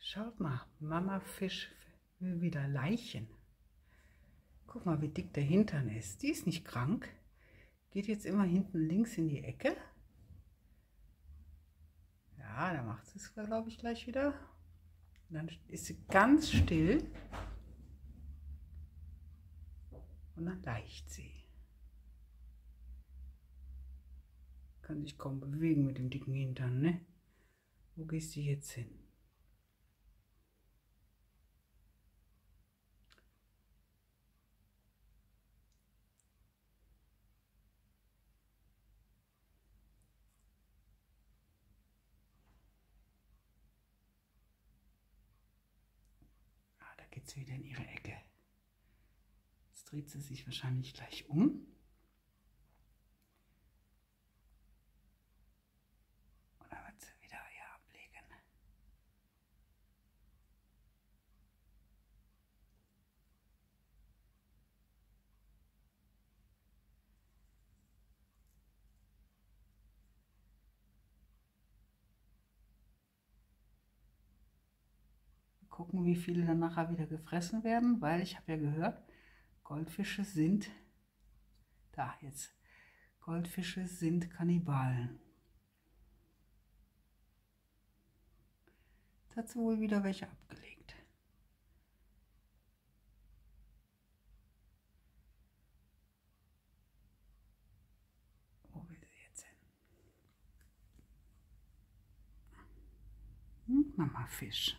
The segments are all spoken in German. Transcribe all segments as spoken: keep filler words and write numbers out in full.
Schaut mal, Mama Fisch will wieder Laichen. Guck mal, wie dick der Hintern ist. Die ist nicht krank. Geht jetzt immer hinten links in die Ecke. Ja, da macht sie es, glaube ich, gleich wieder. Und dann ist sie ganz still. Und dann leicht sie. Kann sich kaum bewegen mit dem dicken Hintern, ne? Wo gehst du jetzt hin? Ah, da geht sie wieder in ihre Ecke. Jetzt dreht sie sich wahrscheinlich gleich um. Und dann wird sie wieder Eier ablegen. Gucken, wie viele dann nachher wieder gefressen werden, weil ich habe ja gehört, Goldfische sind, da jetzt, Goldfische sind Kannibalen. Jetzt hat sie wohl wieder welche abgelegt. Wo will sie jetzt hin? Hm, Mama Fisch.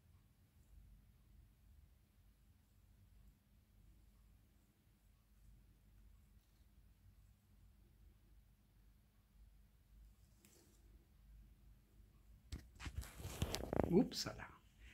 Upsala.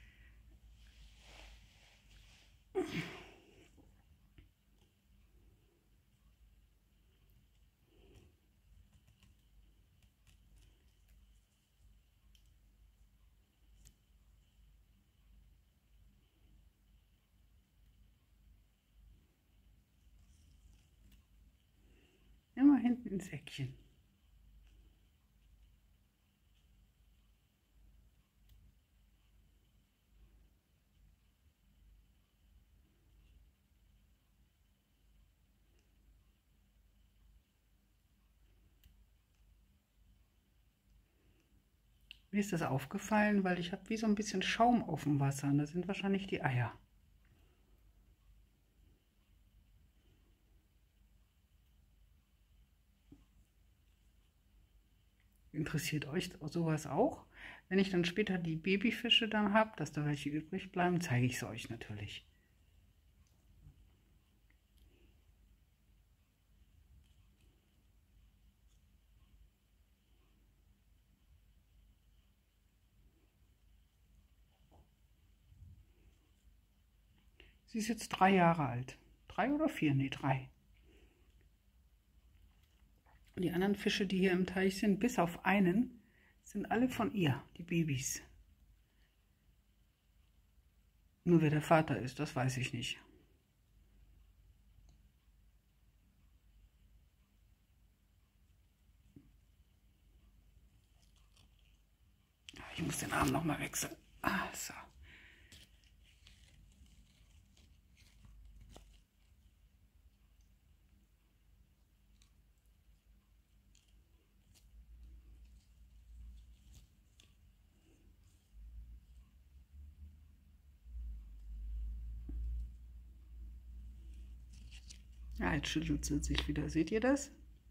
Immer hinten ins Eckchen. Mir ist das aufgefallen, weil ich habe wie so ein bisschen Schaum auf dem Wasser und das sind wahrscheinlich die Eier. Interessiert euch sowas auch? Wenn ich dann später die Babyfische dann habe, dass da welche übrig bleiben, zeige ich es euch natürlich. Sie ist jetzt drei Jahre alt. Drei oder vier? Nee, drei. Die anderen Fische, die hier im Teich sind, bis auf einen, sind alle von ihr, die Babys. Nur wer der Vater ist, das weiß ich nicht. Ich muss den Arm noch mal wechseln. Ah, so. Ja, jetzt schüttelt sie sich wieder. Seht ihr das?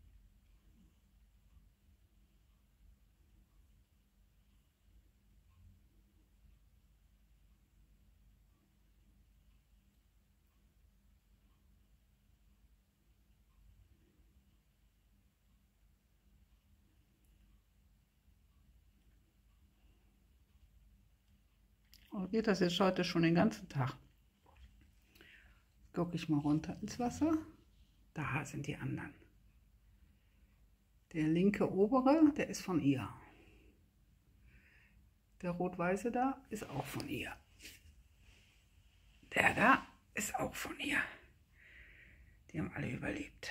Oh, geht das jetzt heute schon den ganzen Tag? Gucke ich mal runter ins Wasser. Da sind die anderen. Der linke obere, der ist von ihr. Der rot-weiße da ist auch von ihr. Der da ist auch von ihr. Die haben alle überlebt.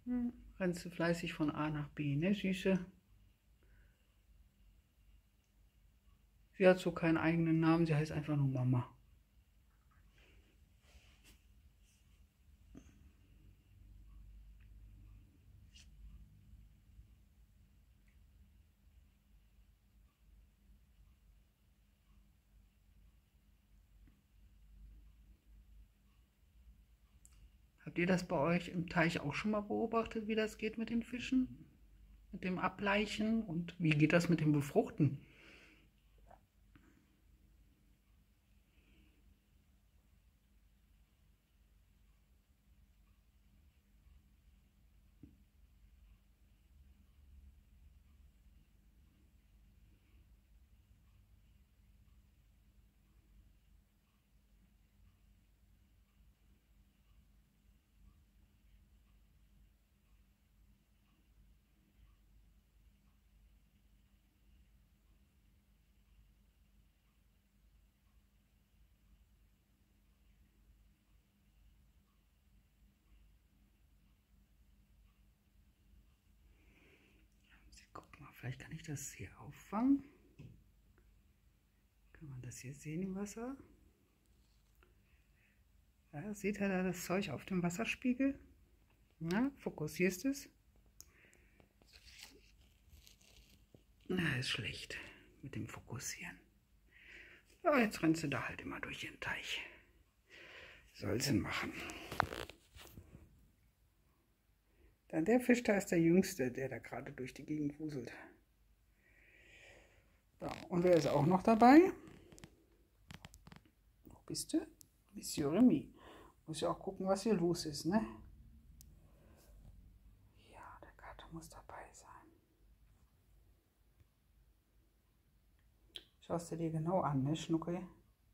Hm, rennst du fleißig von A nach B, ne, Süße? Sie hat so keinen eigenen Namen, sie heißt einfach nur Mama. Habt ihr das bei euch im Teich auch schon mal beobachtet, wie das geht mit den Fischen? Mit dem Ableichen und wie geht das mit dem Befruchten? Guck mal, vielleicht kann ich das hier auffangen. Kann man das hier sehen im Wasser? Ja, seht ihr da das Zeug auf dem Wasserspiegel? Na, fokussierst es? Na, ist schlecht mit dem Fokussieren. Ja, jetzt rennst du da halt immer durch den Teich. Soll sie machen. Dann der Fisch da ist der Jüngste, der da gerade durch die Gegend wuselt. So, und wer ist auch noch dabei? Wo bist du? Monsieur Remy. Muss ja auch gucken, was hier los ist, ne? Ja, der Kater muss dabei sein. Schaust du dir genau an, ne, Schnuckel?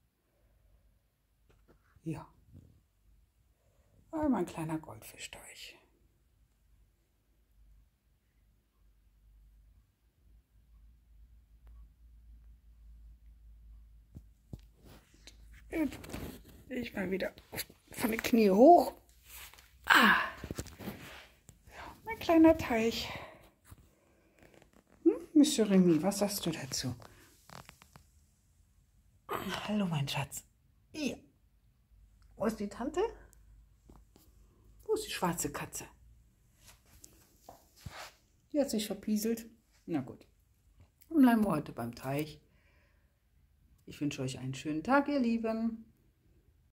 Ja. Ah, mein kleiner Goldfischteich. Ich mal wieder von den Knie hoch. Ah, mein kleiner Teich. Hm, Monsieur Remy, was sagst du dazu? Hallo, mein Schatz. Hier. Wo ist die Tante? Wo ist die schwarze Katze? Die hat sich verpieselt. Na gut. Dann bleiben wir heute beim Teich. Ich wünsche euch einen schönen Tag, ihr Lieben.